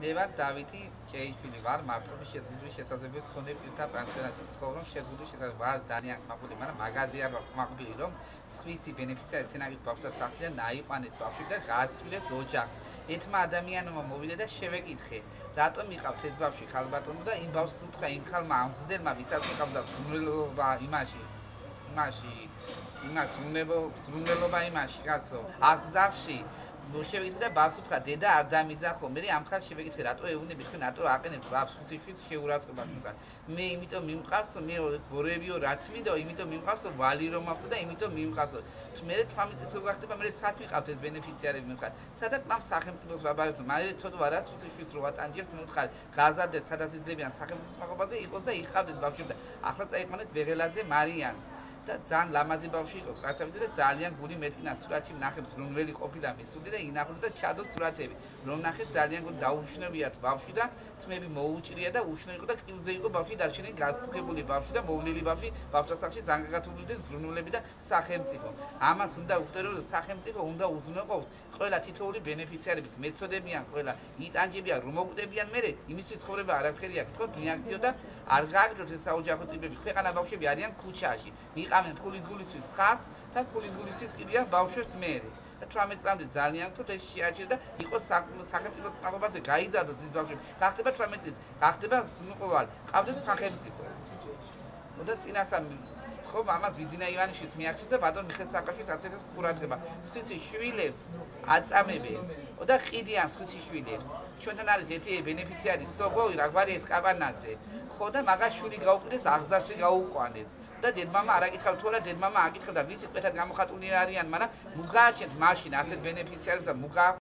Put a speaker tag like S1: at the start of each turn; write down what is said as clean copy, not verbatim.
S1: მე ვარ დავითი ჭეიშვილი ვარ მარტოობის შეზღუდვის შესაძლებლობის მქონე პირთა პანსიონატში ცხოვრობ შეზღუდვის შესაძლებლობა ვარ ძალიან კმაყოფილი მაგრამ მაღაზია ვარ კმაყოფილი რომ სხვისი ბენეფიციარი სცენარის ბავშვთა სახლიდან აიყვანეს ბავშვი და გააცვლეს ოჯახს ერთმა ადამიანმა მოვიდა და შევეკითხე რატომ იყავთ ეს ბავშვი ხალბატონო და იმ ბავშვს უთხრა იმ ხალმა ამ მზდელმა ვისაც იყავდა სრულობა სრულობა იმაში კაცო აღზავში შევეკითხე და ბავშვს უთხრა დედა არ დამიზახო მე ამ ხალ შევეკითხე რატო ეუბნები თქვენ რატო აყენებთ ბავშვს ისიც შეურაცხყოფას მithra მე იმიტომ მიმყავსო მე ბორებიო რაც მინდო იმიტომ მიმყავსო ვალი რომ მახსო და იმიტომ მიმყავსო მე თვამის რო გახდება მე სად ვიყავთ ეს ბენეფიციარები მithra სადაც ამ სახელმწიფოს ვაბარებთ მე ცოტა ვარას უსიშვის რო ვატანჯებთ მე ვთხარ გაზარდეთ სადაც იძებიან სახელმწიფოს მაყობაზე იყოს და იყავდეს ბავშვი და ახლა წაიყვანეს ბეღელაძე მარიან და ძალიან ლამაზი ბავშვი იყო კაცებიც და ძალიან გული მეტკინა სურათი ნახებს რომელი ყოფილა მისული და ინახულო და ჩადო სურათები რომ ნახეთ ძალიან გული დაუშნევიათ ბავშვი და თმები მოუჭრია და უშნო იყო და კილზე იყო ბავშვი დარჩენილი გასწრებული ბავშვი და მოვლილი ბავშვი ბავშვთა სახლში ზანგაგათული და ზრუნულები და სახელმწიფო ამას უნდა უხდერო რომ სახელმწიფო უნდა უზრუნველყოფს ყველა თითოეული ბენეფიციარების მეწოდებიან ყველა იტანჯებიან რომ მოკვდებიან მე იმისთვის ცხოვრება არაფერია გთხოვთ მიაქციო და არ გააგრძელოთ ეს საოჯახო ტიპები ქვეყანა ბავშვები არიან ქუჩაში იყავენ ფულის გულისთვის ხალხს და ფულის გულისთვის ყიდიან ბავშვებს მერე. და 18 წლამდე ძალიან გთხოვთ ეს შეაჩერა და იყოს სახელმწიფოს ყავობაზე გაიზარდოთ ის ბავშვები. გახდება 18 წლის, გახდება ზნუყოვალი, ყავდეს სახელმწიფო. და წინასამ ხო ამას ვიძინა ივანიშვილის მიაქციეს და ბატონ მიხეილ სააკაშვილის აცეთებს ყურადღება. სხვისი შვილებს აწამებენ და ყიდიან სხვისი შვილებს. ჩვენთან არის ერთი ბენეფიციარი სოგოი რაგვარიეს კაბანაძე. ხო და მაგას შვილი გაუყდეს აღზარში გაუყვანეს. და დედმამა არ აკითხავ თორე დედმამა აკითხავდა ვიცი ყვეთად გამოხატული არიან მაგრამ მუგააჩენთ მაშინ ასეთ ბენეფიციარებს და მუგა